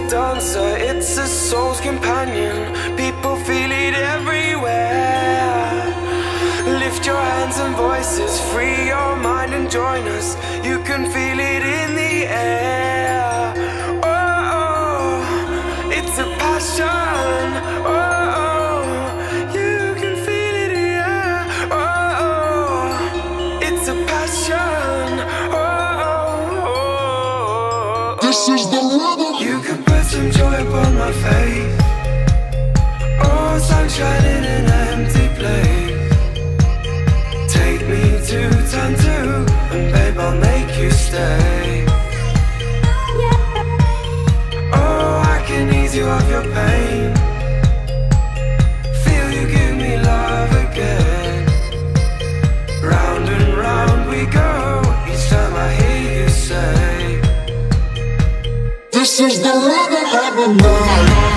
dancer, it's a soul's companion. People feel it everywhere. Lift your hands and voices, free your mind and join us. You can feel it in the air. Oh, it's a passion. Oh, you can feel it, yeah. Oh, it's a passion. Oh, this is the rhythm. You can put some joy upon my face. Oh, sunshine in an empty place. Take me to turn two, and babe, I'll make you stay. Oh, I can ease you of your pain. Feel you give me love again. Round and round we go, each time I hear you say, this is the rhythm of the night.